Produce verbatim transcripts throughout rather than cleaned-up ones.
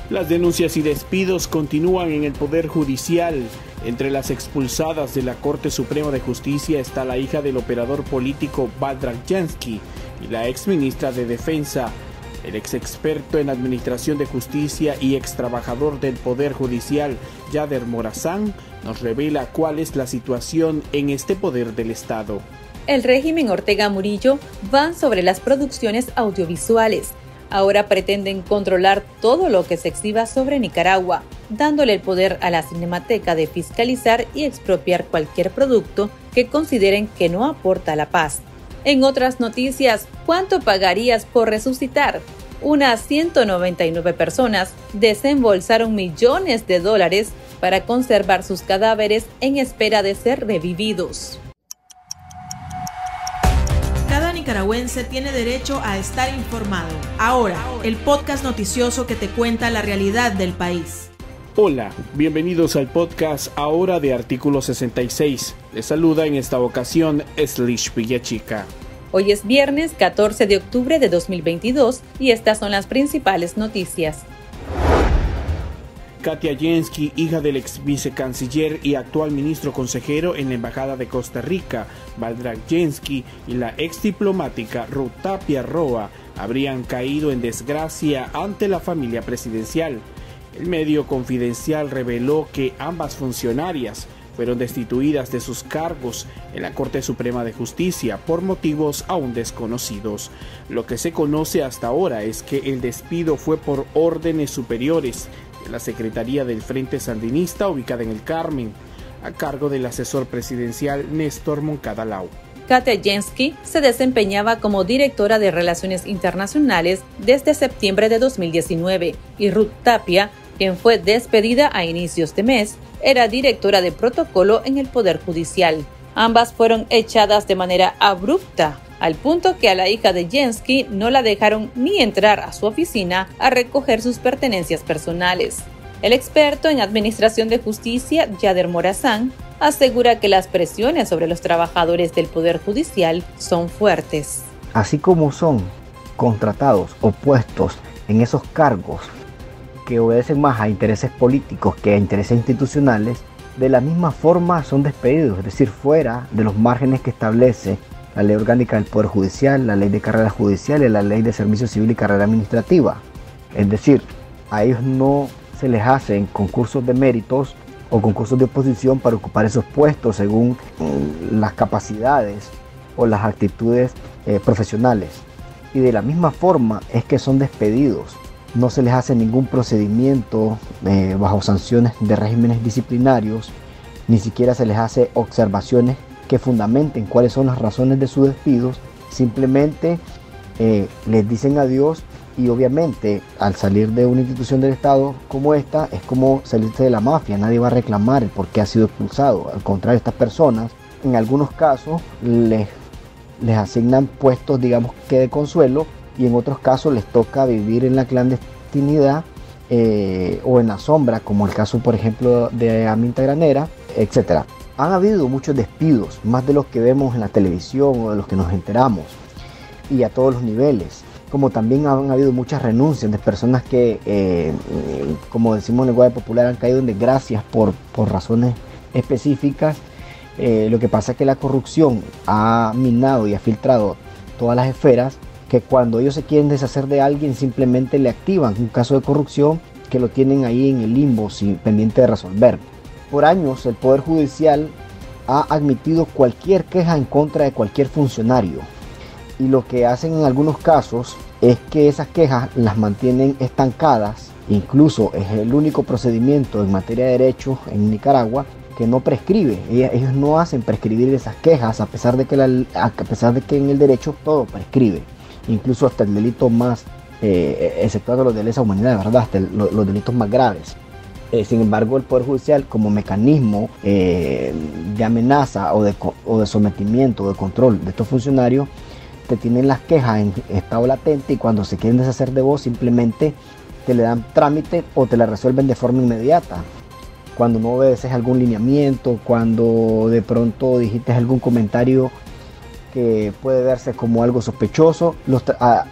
Las denuncias y despidos continúan en el Poder Judicial. Entre las expulsadas de la Corte Suprema de Justicia está la hija del operador político Baldrajensky y la exministra de Defensa. El ex experto en Administración de Justicia y ex trabajador del Poder Judicial, Yader Morazán, nos revela cuál es la situación en este poder del Estado. El régimen Ortega Murillo va sobre las producciones audiovisuales. Ahora pretenden controlar todo lo que se exhiba sobre Nicaragua, dándole el poder a la Cinemateca de fiscalizar y expropiar cualquier producto que consideren que no aporta la paz. En otras noticias, ¿cuánto pagarías por resucitar? Unas ciento noventa y nueve personas desembolsaron millones de dólares para conservar sus cadáveres en espera de ser revividos. Cada nicaragüense tiene derecho a estar informado. Ahora, el podcast noticioso que te cuenta la realidad del país. Hola, bienvenidos al podcast Ahora de Artículo sesenta y seis. Les saluda en esta ocasión Slish Villachica. Hoy es viernes catorce de octubre de dos mil veintidós y estas son las principales noticias. Katia Jensky, hija del ex vicecanciller y actual ministro consejero en la Embajada de Costa Rica, Baldrajensky, y la ex diplomática Ruth Tapia Roa habrían caído en desgracia ante la familia presidencial. El medio Confidencial reveló que ambas funcionarias fueron destituidas de sus cargos en la Corte Suprema de Justicia por motivos aún desconocidos. Lo que se conoce hasta ahora es que el despido fue por órdenes superiores de la Secretaría del Frente Sandinista ubicada en el Carmen, a cargo del asesor presidencial Néstor Moncada Lau. Katia Jensky se desempeñaba como directora de Relaciones Internacionales desde septiembre de dos mil diecinueve y Ruth Tapia, quien fue despedida a inicios de mes, era directora de protocolo en el Poder Judicial. Ambas fueron echadas de manera abrupta, al punto que a la hija de Jensky no la dejaron ni entrar a su oficina a recoger sus pertenencias personales. El experto en Administración de Justicia, Yader Morazán, asegura que las presiones sobre los trabajadores del Poder Judicial son fuertes. Así como son contratados o puestos en esos cargos que obedecen más a intereses políticos que a intereses institucionales, de la misma forma son despedidos, es decir, fuera de los márgenes que establece la Ley Orgánica del Poder Judicial, la Ley de Carrera Judicial y la Ley de Servicio Civil y Carrera Administrativa. Es decir, a ellos no se les hacen concursos de méritos o concursos de oposición para ocupar esos puestos según mm, las capacidades o las actitudes eh, profesionales. Y de la misma forma es que son despedidos. No se les hace ningún procedimiento eh, bajo sanciones de regímenes disciplinarios, ni siquiera se les hace observaciones que fundamenten cuáles son las razones de sus despidos. Simplemente eh, les dicen adiós y obviamente al salir de una institución del Estado como esta es como salirse de la mafia. Nadie va a reclamar el por qué ha sido expulsado. Al contrario, estas personas en algunos casos les, les asignan puestos, digamos que de consuelo, y en otros casos les toca vivir en la clandestinidad eh, o en la sombra, como el caso por ejemplo de Aminta Granera, etcétera. Han habido muchos despidos, más de los que vemos en la televisión o de los que nos enteramos, y a todos los niveles, como también han habido muchas renuncias de personas que, eh, como decimos en lenguaje popular, han caído en desgracias por, por razones específicas. Eh, lo que pasa es que la corrupción ha minado y ha filtrado todas las esferas, que cuando ellos se quieren deshacer de alguien simplemente le activan un caso de corrupción que lo tienen ahí en el limbo sin pendiente de resolver. Por años el Poder Judicial ha admitido cualquier queja en contra de cualquier funcionario, y lo que hacen en algunos casos es que esas quejas las mantienen estancadas. Incluso es el único procedimiento en materia de derechos en Nicaragua que no prescribe. Ellos no hacen prescribir esas quejas a pesar de que, la, a pesar de que en el derecho todo prescribe, incluso hasta el delito más, eh, exceptuando los de lesa humanidad, ¿verdad? Hasta el, los, los delitos más graves. Eh, sin embargo, el Poder Judicial, como mecanismo eh, de amenaza o de, o de sometimiento o de control de estos funcionarios, te tienen las quejas en estado latente, y cuando se quieren deshacer de vos simplemente te le dan trámite o te la resuelven de forma inmediata. Cuando no obedeces algún lineamiento, cuando de pronto dijiste algún comentario que puede verse como algo sospechoso, los, a,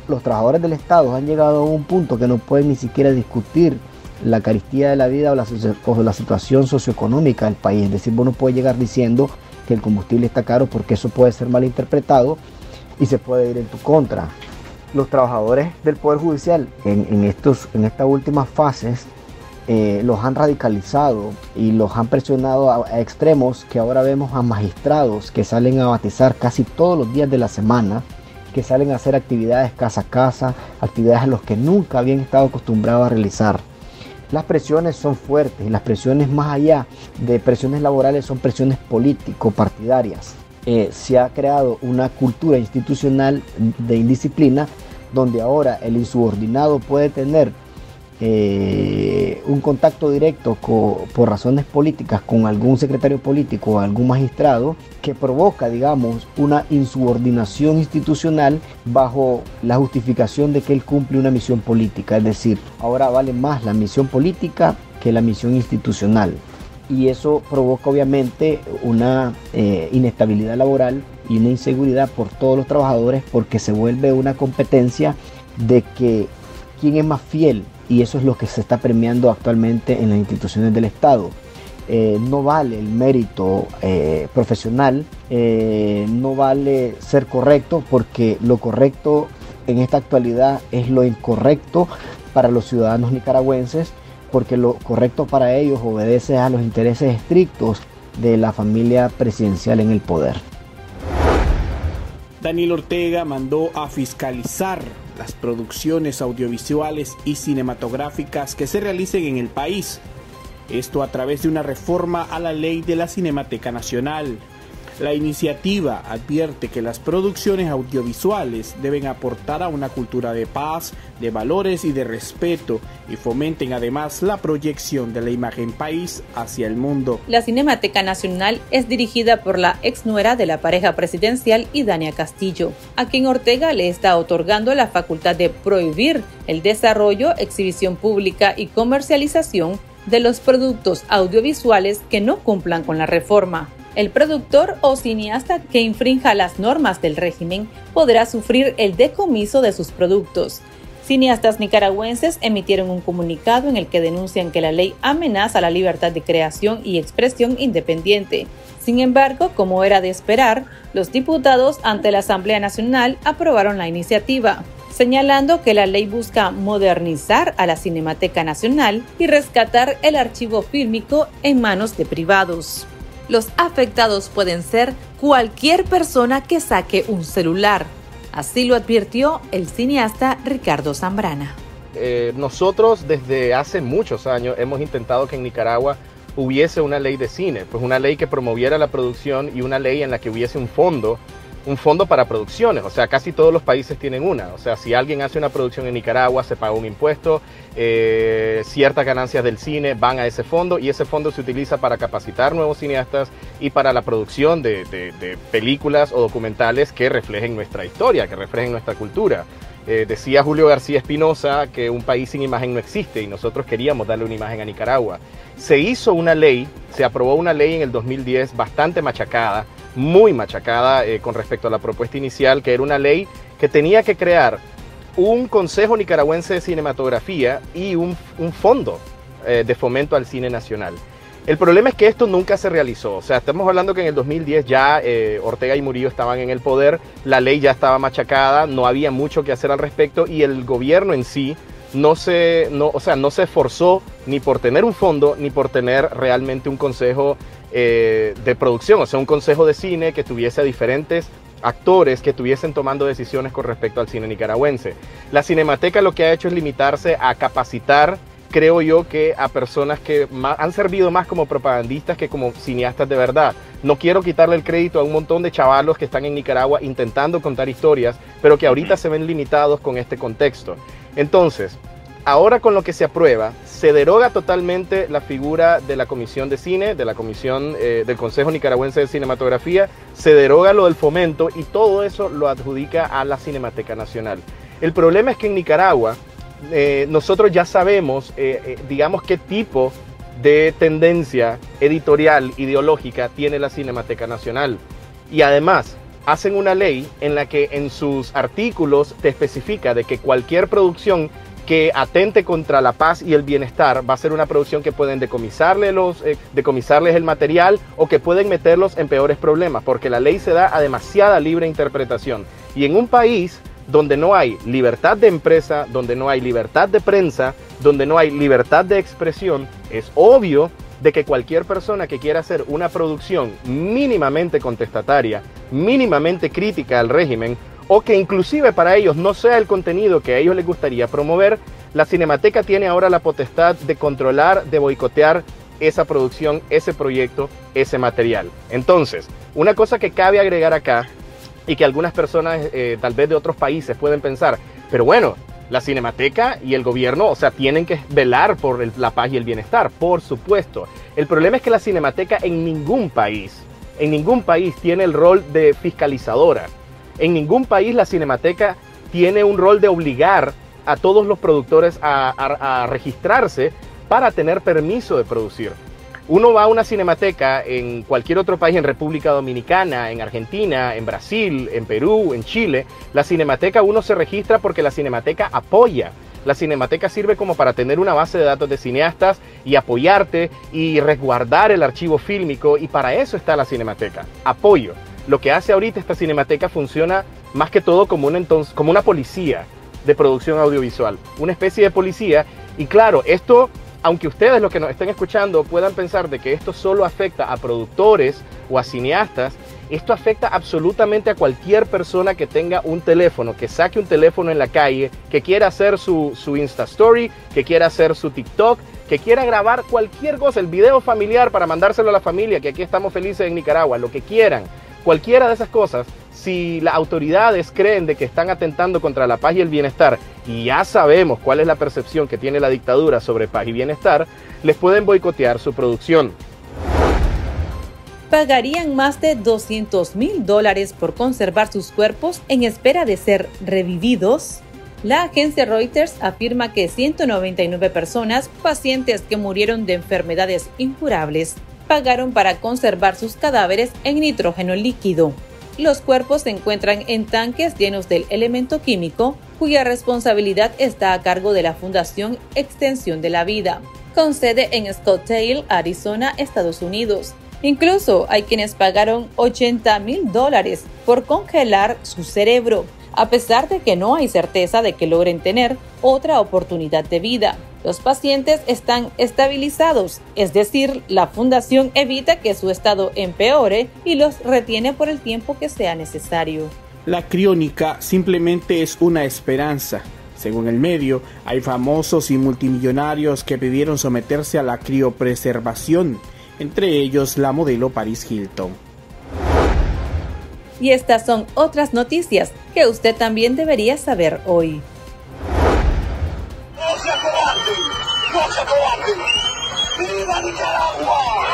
Los trabajadores del Estado han llegado a un punto que no pueden ni siquiera discutir la carestía de la vida o la, o la situación socioeconómica del país. Es decir, vos no puedes llegar diciendo que el combustible está caro, porque eso puede ser malinterpretado y se puede ir en tu contra. Los trabajadores del Poder Judicial en, en, estos, en estas últimas fases eh, los han radicalizado y los han presionado a, a extremos que ahora vemos a magistrados que salen a batizar casi todos los días de la semana, que salen a hacer actividades casa a casa, actividades a las que nunca habían estado acostumbrados a realizar. Las presiones son fuertes y las presiones, más allá de presiones laborales, son presiones político-partidarias. Eh, se ha creado una cultura institucional de indisciplina donde ahora el insubordinado puede tener eh, un contacto directo co, por razones políticas con algún secretario político o algún magistrado, que provoca, digamos, una insubordinación institucional bajo la justificación de que él cumple una misión política. Es decir, ahora vale más la misión política que la misión institucional. Y eso provoca obviamente una eh, inestabilidad laboral y una inseguridad por todos los trabajadores, porque se vuelve una competencia de que quién es más fiel, y eso es lo que se está premiando actualmente en las instituciones del Estado. Eh, no vale el mérito eh, profesional, eh, no vale ser correcto, porque lo correcto en esta actualidad es lo incorrecto para los ciudadanos nicaragüenses, porque lo correcto para ellos obedece a los intereses estrictos de la familia presidencial en el poder. Daniel Ortega mandó a fiscalizar las producciones audiovisuales y cinematográficas que se realicen en el país. Esto a través de una reforma a la ley de la Cinemateca Nacional. La iniciativa advierte que las producciones audiovisuales deben aportar a una cultura de paz, de valores y de respeto, y fomenten además la proyección de la imagen país hacia el mundo. La Cinemateca Nacional es dirigida por la exnuera de la pareja presidencial Idania Castillo, a quien Ortega le está otorgando la facultad de prohibir el desarrollo, exhibición pública y comercialización de los productos audiovisuales que no cumplan con la reforma. El productor o cineasta que infrinja las normas del régimen podrá sufrir el decomiso de sus productos. Cineastas nicaragüenses emitieron un comunicado en el que denuncian que la ley amenaza la libertad de creación y expresión independiente. Sin embargo, como era de esperar, los diputados ante la Asamblea Nacional aprobaron la iniciativa, señalando que la ley busca modernizar a la Cinemateca Nacional y rescatar el archivo fílmico en manos de privados. Los afectados pueden ser cualquier persona que saque un celular. Así lo advirtió el cineasta Ricardo Zambrana. Eh, nosotros desde hace muchos años hemos intentado que en Nicaragua hubiese una ley de cine, pues una ley que promoviera la producción y una ley en la que hubiese un fondo, un fondo para producciones. O sea, casi todos los países tienen una. O sea, si alguien hace una producción en Nicaragua, se paga un impuesto, eh, ciertas ganancias del cine van a ese fondo, y ese fondo se utiliza para capacitar nuevos cineastas y para la producción de, de, de películas o documentales que reflejen nuestra historia, que reflejen nuestra cultura. Eh, decía Julio García Espinosa que un país sin imagen no existe, y nosotros queríamos darle una imagen a Nicaragua. Se hizo una ley, se aprobó una ley en el dos mil diez bastante machacada, muy machacada eh, con respecto a la propuesta inicial, que era una ley que tenía que crear un Consejo Nicaragüense de Cinematografía y un, un fondo eh, de fomento al cine nacional. El problema es que esto nunca se realizó. O sea, estamos hablando que en el dos mil diez ya eh, Ortega y Murillo estaban en el poder, la ley ya estaba machacada, no había mucho que hacer al respecto, y el gobierno en sí no se, no, o sea, no se esforzó ni por tener un fondo ni por tener realmente un consejo eh, de producción, o sea, un consejo de cine que tuviese a diferentes actores que estuviesen tomando decisiones con respecto al cine nicaragüense. La Cinemateca lo que ha hecho es limitarse a capacitar, creo yo, que a personas que más, han servido más como propagandistas que como cineastas de verdad. No quiero quitarle el crédito a un montón de chavalos que están en Nicaragua intentando contar historias, pero que ahorita se ven limitados con este contexto. Entonces, ahora con lo que se aprueba, se deroga totalmente la figura de la Comisión de Cine, de la Comisión eh, del Consejo Nicaragüense de Cinematografía, se deroga lo del fomento, y todo eso lo adjudica a la Cinemateca Nacional. El problema es que en Nicaragua eh, nosotros ya sabemos, eh, eh, digamos, qué tipo de tendencia editorial, ideológica tiene la Cinemateca Nacional. Y además, hacen una ley en la que en sus artículos te especifica de que cualquier producción que atente contra la paz y el bienestar va a ser una producción que pueden decomisarle los, eh, decomisarles el material o que pueden meterlos en peores problemas, porque la ley se da a demasiada libre interpretación. Y en un país donde no hay libertad de empresa, donde no hay libertad de prensa, donde no hay libertad de expresión, es obvio de que cualquier persona que quiera hacer una producción mínimamente contestataria, mínimamente crítica al régimen, o que inclusive para ellos no sea el contenido que a ellos les gustaría promover, la Cinemateca tiene ahora la potestad de controlar, de boicotear esa producción, ese proyecto, ese material. Entonces, una cosa que cabe agregar acá, y que algunas personas eh, tal vez de otros países pueden pensar, pero bueno, la Cinemateca y el gobierno, o sea, tienen que velar por el, la paz y el bienestar, por supuesto. El problema es que la Cinemateca en ningún país, en ningún país tiene el rol de fiscalizadora. En ningún país la Cinemateca tiene un rol de obligar a todos los productores a, a, a registrarse para tener permiso de producir. Uno va a una cinemateca en cualquier otro país, en República Dominicana, en Argentina, en Brasil, en Perú, en Chile. La cinemateca uno se registra porque la cinemateca apoya. La cinemateca sirve como para tener una base de datos de cineastas y apoyarte y resguardar el archivo fílmico, y para eso está la cinemateca, apoyo. Lo que hace ahorita esta cinemateca funciona más que todo como una, entonces, como una policía de producción audiovisual, una especie de policía. Y claro, esto, aunque ustedes los que nos estén escuchando puedan pensar de que esto solo afecta a productores o a cineastas, esto afecta absolutamente a cualquier persona que tenga un teléfono, que saque un teléfono en la calle, que quiera hacer su, su Insta Story, que quiera hacer su TikTok, que quiera grabar cualquier cosa, el video familiar para mandárselo a la familia, que aquí estamos felices en Nicaragua, lo que quieran. Cualquiera de esas cosas, si las autoridades creen de que están atentando contra la paz y el bienestar, y ya sabemos cuál es la percepción que tiene la dictadura sobre paz y bienestar, les pueden boicotear su producción. Pagarían más de doscientos mil dólares por conservar sus cuerpos en espera de ser revividos. La agencia Reuters afirma que ciento noventa y nueve personas, pacientes que murieron de enfermedades incurables, pagaron para conservar sus cadáveres en nitrógeno líquido. Los cuerpos se encuentran en tanques llenos del elemento químico, cuya responsabilidad está a cargo de la Fundación Extensión de la Vida, con sede en Scottsdale, Arizona, Estados Unidos. Incluso hay quienes pagaron ochenta mil dólares por congelar su cerebro, a pesar de que no hay certeza de que logren tener otra oportunidad de vida. Los pacientes están estabilizados, es decir, la fundación evita que su estado empeore y los retiene por el tiempo que sea necesario. La criónica simplemente es una esperanza. Según el medio, hay famosos y multimillonarios que pidieron someterse a la criopreservación, entre ellos la modelo Paris Hilton. Y estas son otras noticias que usted también debería saber hoy. ¡No se acobarde! ¡No se acobarde! ¡Viva Nicaragua!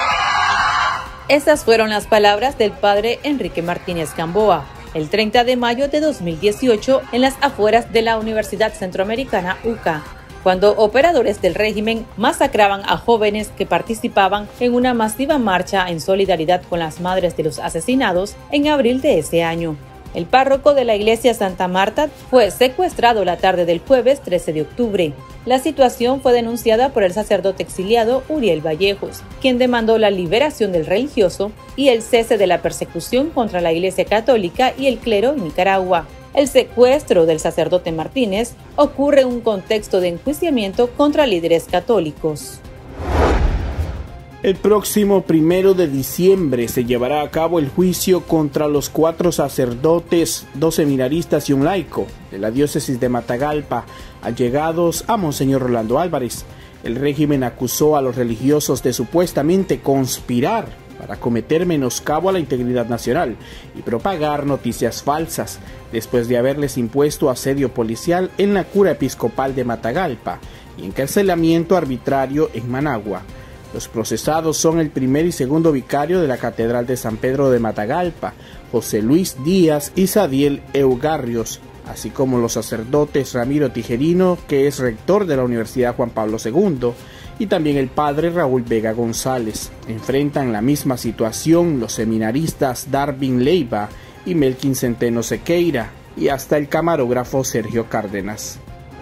Esas fueron las palabras del padre Enrique Martínez Gamboa, el treinta de mayo de dos mil dieciocho, en las afueras de la Universidad Centroamericana U C A, cuando operadores del régimen masacraban a jóvenes que participaban en una masiva marcha en solidaridad con las madres de los asesinados en abril de ese año. El párroco de la iglesia Santa Marta fue secuestrado la tarde del jueves trece de octubre. La situación fue denunciada por el sacerdote exiliado Uriel Vallejos, quien demandó la liberación del religioso y el cese de la persecución contra la Iglesia Católica y el clero en Nicaragua. El secuestro del sacerdote Martínez ocurre en un contexto de enjuiciamiento contra líderes católicos. El próximo primero de diciembre se llevará a cabo el juicio contra los cuatro sacerdotes, dos seminaristas y un laico de la diócesis de Matagalpa, allegados a Monseñor Rolando Álvarez. El régimen acusó a los religiosos de supuestamente conspirar para cometer menoscabo a la integridad nacional y propagar noticias falsas, después de haberles impuesto asedio policial en la cura episcopal de Matagalpa y encarcelamiento arbitrario en Managua. Los procesados son el primer y segundo vicario de la Catedral de San Pedro de Matagalpa, José Luis Díaz y Sadiel Eugarrios, así como los sacerdotes Ramiro Tijerino, que es rector de la Universidad Juan Pablo segundo, y también el padre Raúl Vega González. Enfrentan la misma situación los seminaristas Darwin Leiva y Melkin Centeno Sequeira, y hasta el camarógrafo Sergio Cárdenas.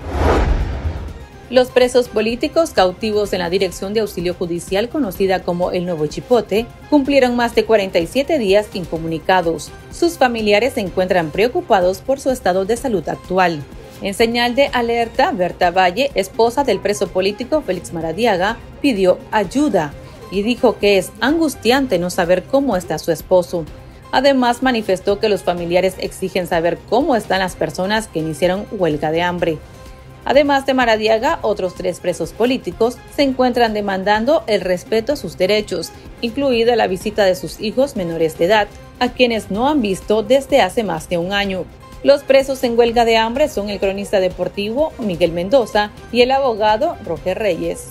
Los presos políticos cautivos en la Dirección de Auxilio Judicial, conocida como el Nuevo Chipote, cumplieron más de cuarenta y siete días incomunicados. Sus familiares se encuentran preocupados por su estado de salud actual. En señal de alerta, Berta Valle, esposa del preso político Félix Maradiaga, pidió ayuda y dijo que es angustiante no saber cómo está su esposo. Además, manifestó que los familiares exigen saber cómo están las personas que iniciaron huelga de hambre. Además de Maradiaga, otros tres presos políticos se encuentran demandando el respeto a sus derechos, incluida la visita de sus hijos menores de edad, a quienes no han visto desde hace más de un año. Los presos en huelga de hambre son el cronista deportivo Miguel Mendoza y el abogado Roger Reyes.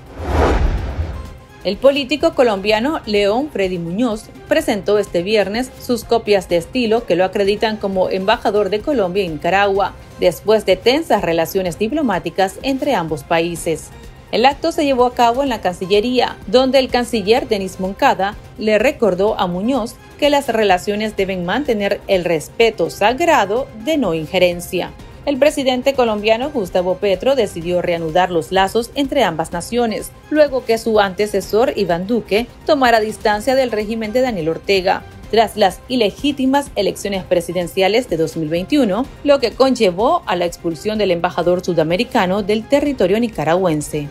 El político colombiano León Freddy Muñoz presentó este viernes sus copias de estilo que lo acreditan como embajador de Colombia en Nicaragua, después de tensas relaciones diplomáticas entre ambos países. El acto se llevó a cabo en la Cancillería, donde el canciller Denis Moncada le recordó a Muñoz que las relaciones deben mantener el respeto sagrado de no injerencia. El presidente colombiano Gustavo Petro decidió reanudar los lazos entre ambas naciones, luego que su antecesor Iván Duque tomara distancia del régimen de Daniel Ortega, tras las ilegítimas elecciones presidenciales de dos mil veintiuno, lo que conllevó a la expulsión del embajador sudamericano del territorio nicaragüense.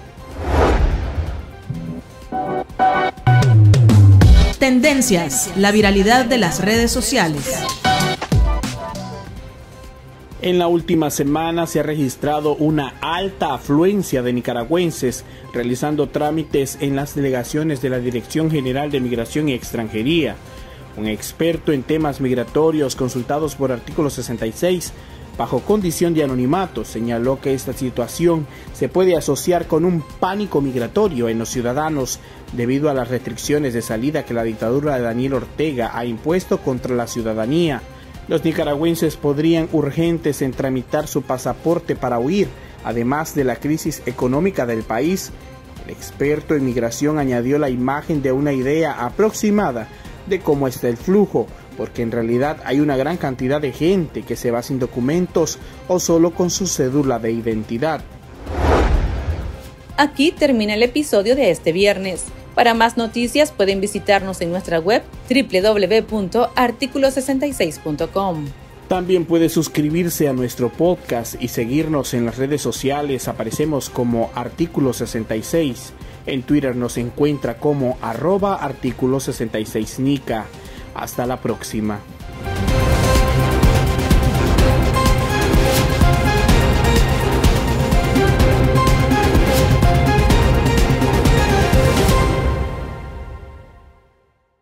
Tendencias, la viralidad de las redes sociales. En la última semana se ha registrado una alta afluencia de nicaragüenses realizando trámites en las delegaciones de la Dirección General de Migración y Extranjería. Un experto en temas migratorios consultados por Artículo sesenta y seis, bajo condición de anonimato, señaló que esta situación se puede asociar con un pánico migratorio en los ciudadanos debido a las restricciones de salida que la dictadura de Daniel Ortega ha impuesto contra la ciudadanía. Los nicaragüenses podrían urgentes en tramitar su pasaporte para huir, además de la crisis económica del país. El experto en migración añadió la imagen de una idea aproximada de cómo está el flujo, porque en realidad hay una gran cantidad de gente que se va sin documentos o solo con su cédula de identidad. Aquí termina el episodio de este viernes. Para más noticias pueden visitarnos en nuestra web doble u doble u doble u punto artículo sesenta y seis punto com. También puede suscribirse a nuestro podcast y seguirnos en las redes sociales. Aparecemos como Artículo sesenta y seis. En Twitter nos encuentra como arroba Artículo sesenta y seis Nica. Hasta la próxima.